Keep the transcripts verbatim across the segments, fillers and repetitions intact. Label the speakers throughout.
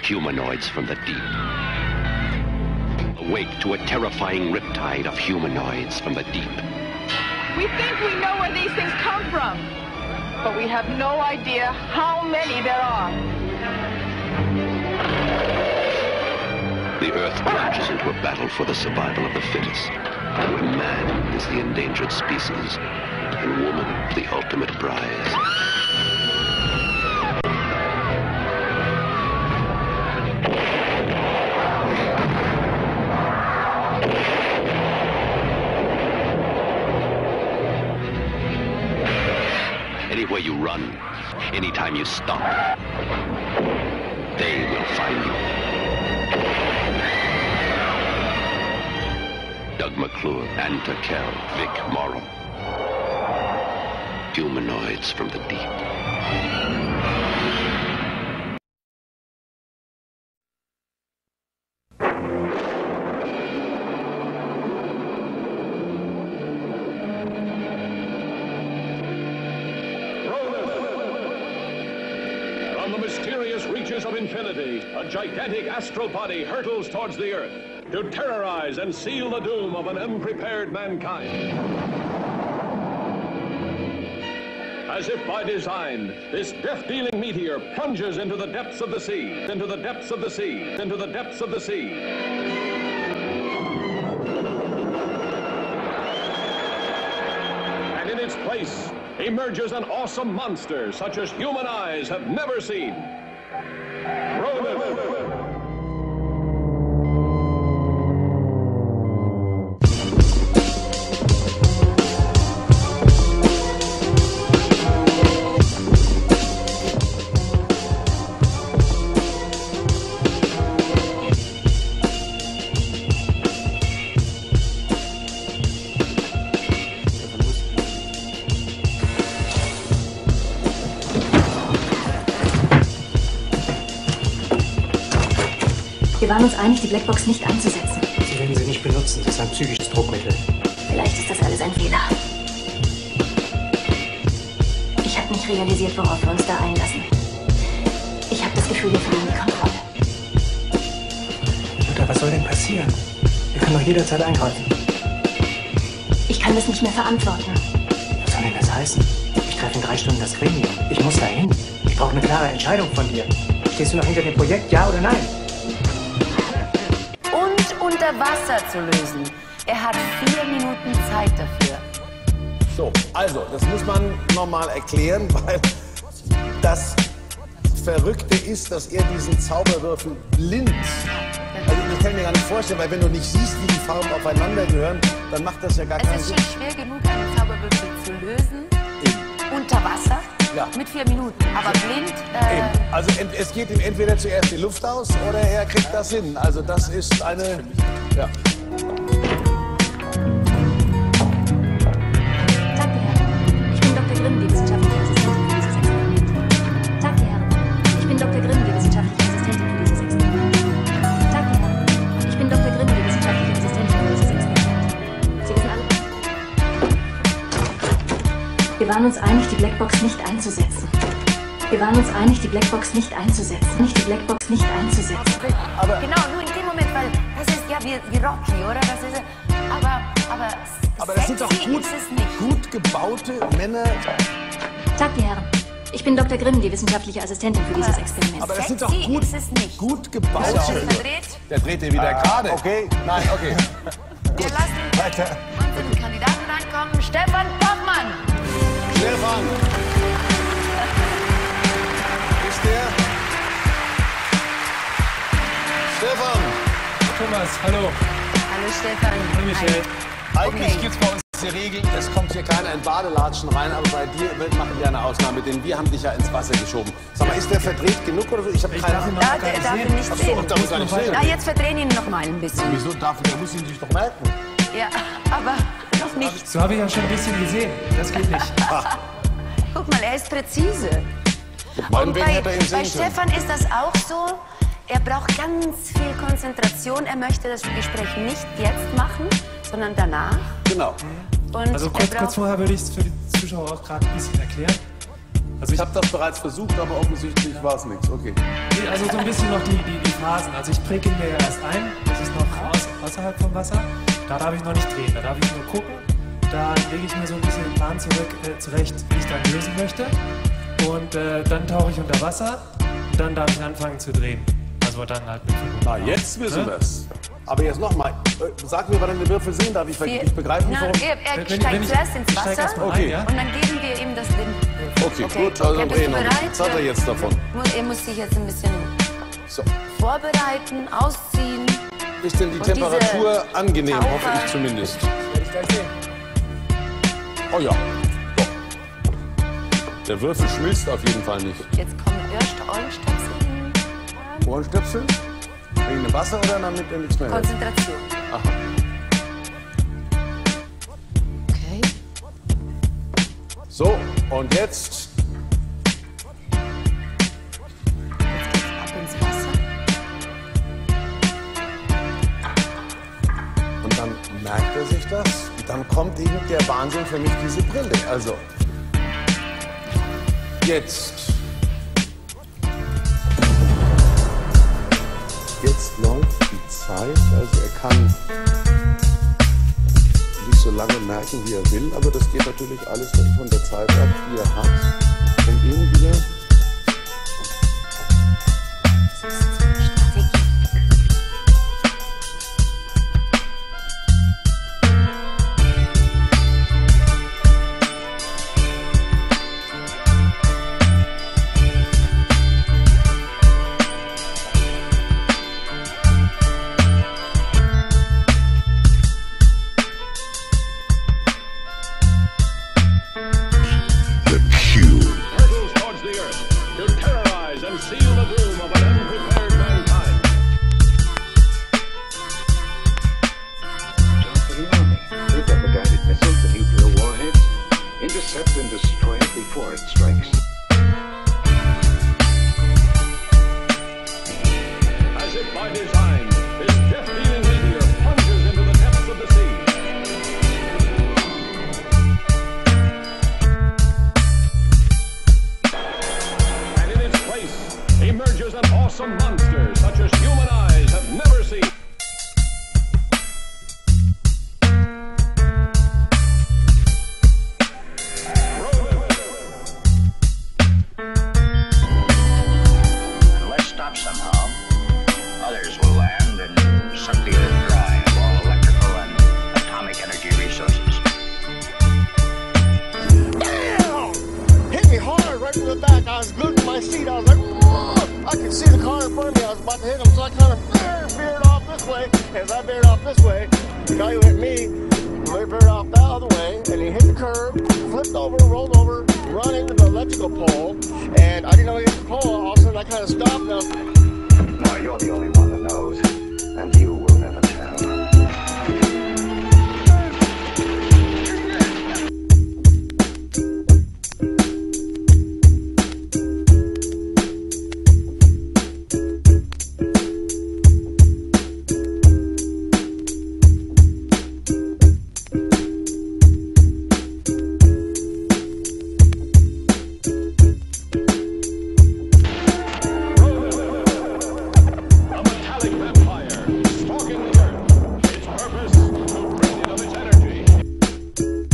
Speaker 1: humanoids from the deep. Awake to a terrifying riptide of humanoids from the deep.
Speaker 2: We think we know where these things come from, but we have no idea how many there are.
Speaker 1: The Earth plunges into a battle for the survival of the fittest, where man is the endangered species and woman the ultimate prize. Anywhere you run, anytime you stop, they will find you. Doug McClure, Anta Kell, Vic Morrow. Humanoids from the deep.
Speaker 3: From the mysterious reaches of infinity, a gigantic astral body hurtles towards the Earth to terrorize and seal the doom of an unprepared mankind. As if by design, this death-dealing meteor plunges into the depths of the sea, into the depths of the sea, into the depths of the sea. And in its place emerges an awesome monster such as human eyes have never seen. Ronan!
Speaker 4: Wir waren uns einig, die Blackbox nicht einzusetzen.
Speaker 5: Sie werden sie nicht benutzen. Das ist ein psychisches Druckmittel.
Speaker 4: Vielleicht ist das alles ein Fehler. Ich habe nicht realisiert, worauf wir uns da einlassen. Ich habe das Gefühl, wir verlieren die Kontrolle.
Speaker 5: Mutter, was soll denn passieren? Wir können doch jederzeit eingreifen.
Speaker 4: Ich kann das nicht mehr verantworten.
Speaker 5: Was soll denn das heißen? Ich treffe in drei Stunden das Gremium. Ich muss da hin. Ich brauche eine klare Entscheidung von dir. Stehst du noch hinter dem Projekt, ja oder nein?
Speaker 6: Unter Wasser zu lösen. Er hat vier Minuten Zeit dafür.
Speaker 7: So, also, das muss man nochmal erklären, weil das Verrückte ist, dass er diesen Zauberwürfel blind, also das kann ich mir gar nicht vorstellen, weil wenn du nicht siehst, wie die Farben aufeinander gehören, dann macht das ja gar keinen Sinn.
Speaker 6: Es ist schon schwer genug, einen Zauberwürfel zu lösen, Eben. unter Wasser, ja. mit vier Minuten, aber blind... Äh
Speaker 7: Eben. Also es geht ihm entweder zuerst die Luft aus oder er kriegt das hin. Also das ist eine... Ja.
Speaker 4: Tag, die Herren. Ich bin Doktor Grimm, die wissenschaftliche Assistentin für dieses Experiment. Tag, die Herren. Ich bin Doktor Grimm, die wissenschaftliche Assistentin für dieses Experiment. Sie wissen alle... Wir waren uns einig, die Blackbox nicht einzusetzen. Wir waren uns einig, die Blackbox nicht einzusetzen. Nicht die Blackbox nicht einzusetzen.
Speaker 6: Aber genau, nur in dem Moment, weil das ist ja wie, wie Rocky, oder? Das ist, aber, aber,
Speaker 7: aber das sind doch gut, gut gebaute Männer.
Speaker 4: Tag, die Herren. Ich bin Doktor Grimm, die wissenschaftliche Assistentin für dieses Experiment.
Speaker 7: Aber das sind doch gut, gut gebaute.
Speaker 6: Verdreht?
Speaker 7: Der dreht dir wieder gerade.
Speaker 5: Okay, nein, okay.
Speaker 6: Wir lassen
Speaker 7: weiter
Speaker 6: unseren Kandidaten reinkommen. Stefan Bachmann.
Speaker 7: Stefan. Ist der? Stefan.
Speaker 8: Thomas, hallo.
Speaker 6: Hallo Stefan.
Speaker 8: Hallo Michelle.
Speaker 7: Eigentlich
Speaker 6: Okay.
Speaker 7: gibt es bei uns die Regel, es kommt hier keiner in Badelatschen rein, aber bei dir machen wir eine Ausnahme, denn wir haben dich ja ins Wasser geschoben. Sag mal, ist der verdreht genug oder so? Ich habe keine Ahnung.
Speaker 6: Ja, der darf ihn nicht
Speaker 7: Ach so,
Speaker 6: sehen.
Speaker 7: und darf gar nicht sehen.
Speaker 6: Na, jetzt verdrehen ihn noch mal ein bisschen.
Speaker 7: Wieso darf der muss ihn sich doch merken?
Speaker 6: Ja, aber noch nicht.
Speaker 8: So habe ich ja schon ein bisschen gesehen. Das geht nicht.
Speaker 6: Guck mal, er ist präzise.
Speaker 7: Mein
Speaker 6: Und
Speaker 7: Weg
Speaker 6: bei,
Speaker 7: hätte er ihn
Speaker 6: bei
Speaker 7: sehen können.
Speaker 6: Stefan ist das auch so. Er braucht ganz viel Konzentration. Er möchte das Gespräch nicht jetzt machen, sondern danach.
Speaker 7: Genau.
Speaker 6: Und
Speaker 8: Also
Speaker 6: er
Speaker 8: kurz,
Speaker 6: braucht-
Speaker 8: kurz vorher würde ich es für die Zuschauer auch gerade ein bisschen erklären. Also
Speaker 7: Ich
Speaker 8: ich,
Speaker 7: habe das bereits versucht, aber offensichtlich war es nichts. Okay.
Speaker 8: nee, also so ein bisschen noch die, die, die Phasen. Also ich präge ihn mir ja erst ein, das ist noch aus, außerhalb vom Wasser. Da darf ich noch nicht drehen, da darf ich nur gucken. Da lege ich mir so ein bisschen den Plan zurück, äh, zurecht, wie ich dann lösen möchte. Und äh, dann tauche ich unter Wasser und dann darf ich anfangen zu drehen. Also dann halt mit
Speaker 7: Na, jetzt wissen
Speaker 8: Ne?
Speaker 7: wir es. Aber jetzt nochmal, sag mir, was deine Würfel sind, darf ich,
Speaker 6: Wir-
Speaker 7: ich begreife nicht,
Speaker 6: Na,
Speaker 7: warum.
Speaker 6: er, er
Speaker 8: Wenn- wenn
Speaker 6: steigt
Speaker 8: ich-
Speaker 6: zuerst ins
Speaker 8: ich steig
Speaker 6: Wasser
Speaker 8: erst mal
Speaker 7: Okay.
Speaker 8: rein, ja?
Speaker 6: und dann geben wir ihm das Lindenwürfel.
Speaker 7: Okay, gut, also
Speaker 6: okay,
Speaker 7: drehen
Speaker 6: bist du
Speaker 7: wir.
Speaker 6: bereit?
Speaker 7: Was hat er jetzt davon?
Speaker 6: Muss- Er muss sich jetzt ein bisschen
Speaker 7: So.
Speaker 6: vorbereiten, ausziehen.
Speaker 7: Ist denn die
Speaker 6: Und diese
Speaker 7: Temperatur angenehm,
Speaker 6: Taucher-
Speaker 7: hoffe ich zumindest.
Speaker 8: Werde ich gleich sehen.
Speaker 7: Oh ja, doch. Der Würfel schmilzt auf jeden Fall nicht.
Speaker 6: Jetzt kommen erst Ohrenstöpsel.
Speaker 7: Ohrenstöpsel? Wegen dem Wasser oder damit er nichts mehr hört?
Speaker 6: Konzentration.
Speaker 7: Aha.
Speaker 6: Okay.
Speaker 7: So, und jetzt
Speaker 6: Jetzt geht's ab ins Wasser.
Speaker 7: und dann merkt er sich das. Und dann kommt eben der Wahnsinn für mich, diese Brille. Also, jetzt. Jetzt läuft die Zeit, also er kann nicht so lange merken, wie er will, aber das geht natürlich alles von der Zeit ab, die er hat, um ihn wieder
Speaker 6: Strategie.
Speaker 1: The cue.
Speaker 3: Hurtles towards the earth to terrorize and seal the doom of an unprepared mankind.
Speaker 9: Job for the Army. Pick up the guided missiles, the nuclear warheads, intercept and destroy it before it strikes.
Speaker 3: As if by design, this death-dealing meteor plunges into the depths of the sea. And in its place emerges an awesome monster such as human eyes have never seen.
Speaker 9: Let's stop somehow. Others will land and suck the earth dry of all electrical and atomic energy resources.
Speaker 10: Bam! Hit me hard right in the back. I was glued to my seat. I was like, whoa! I could see the car in front of me. I was about to hit him, so I kind of veered off this way. As I veered off this way, the guy who hit me veered off that other way, and he hit the curb, flipped over, rolled over, run into the electrical pole, and I didn't know he hit the pole. All of a sudden, I kind of stopped. And I was,
Speaker 9: No, you're the only one that knows, and you will never tell.
Speaker 3: A metallic vampire stalking the earth. Its purpose to drain it of its energy.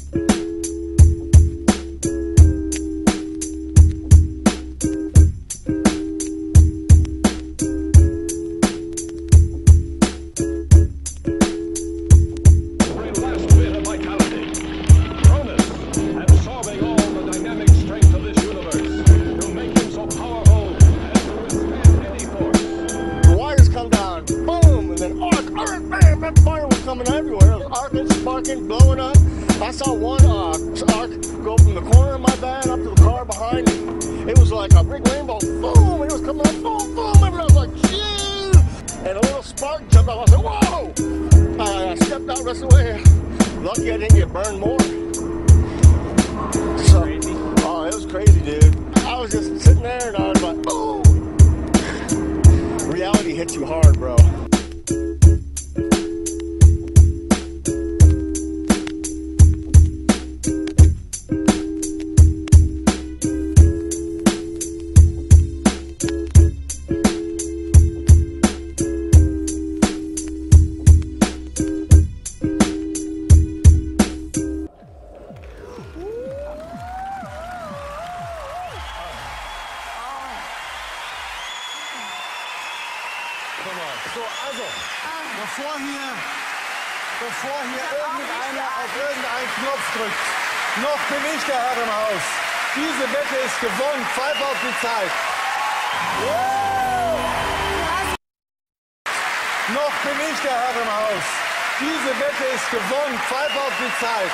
Speaker 3: Every last bit of vitality. Cronus, absorbing all the dynamic strength of this universe to make him so powerful as to withstand any force.
Speaker 10: the wires come down, boom, and then arc, arc, bam, that fire was coming everywhere. It was arcing, sparking, blowing up. I saw one uh, arc go from the corner of my van up to the car behind me. It was like a big rainbow, boom, and it was coming up, boom, boom, and I was like, jeez! And a little spark jumped out. I was like, whoa! I, I stepped out, rest away. Lucky I didn't get burned more. So, oh, it was crazy, dude. I was just sitting there and I was like, boom! Reality hits you hard, bro.
Speaker 7: Also, bevor hier, bevor hier irgendeiner auf irgendeinen Knopf drückt, noch bin ich der Herr im Haus. Diese Wette ist gewonnen. Pfeif auf die Zeit. Noch bin ich der Herr im Haus. Diese Wette ist gewonnen. Pfeif auf die Zeit.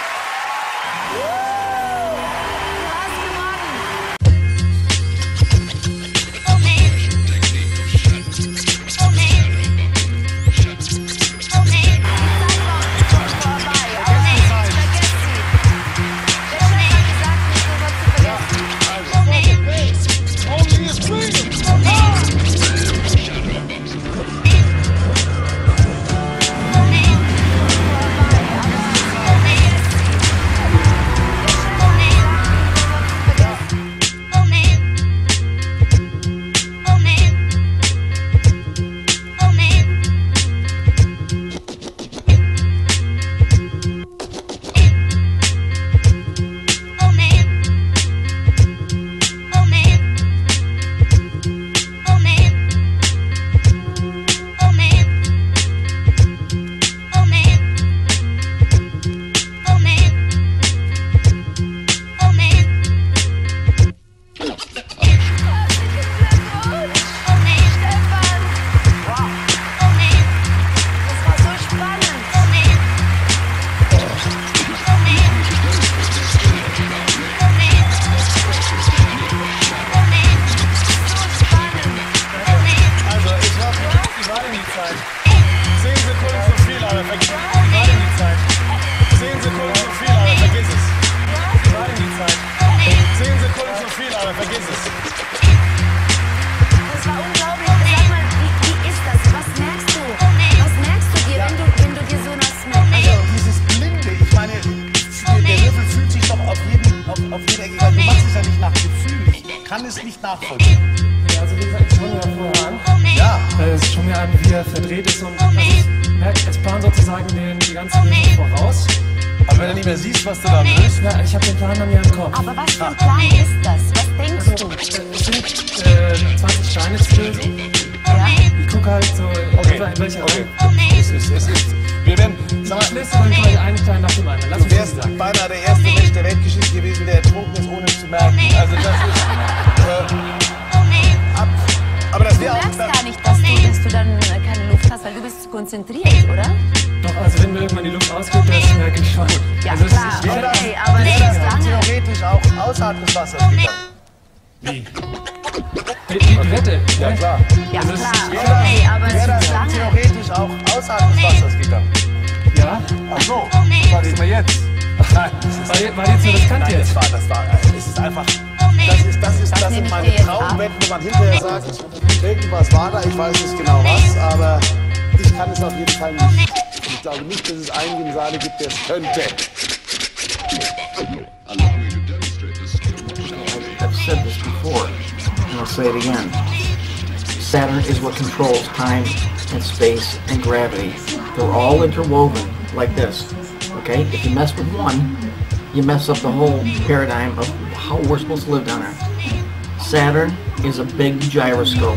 Speaker 11: Saturn is what controls time and space and gravity. They're all interwoven like this, okay? If you mess with one, you mess up the whole paradigm of how we're supposed to live down there. Saturn is a big gyroscope,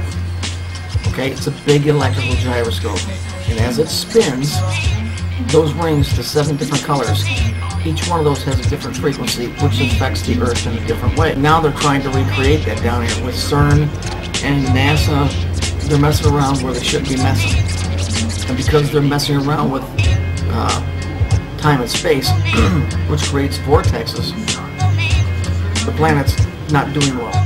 Speaker 11: okay? It's a big electrical gyroscope. And as it spins, those rings to seven different colors, each one of those has a different frequency, which affects the Earth in a different way. Now they're trying to recreate that down here with CERN and NASA. They're messing around where they shouldn't be messing. And because they're messing around with uh, time and space, which creates vortexes, the planet's not doing well.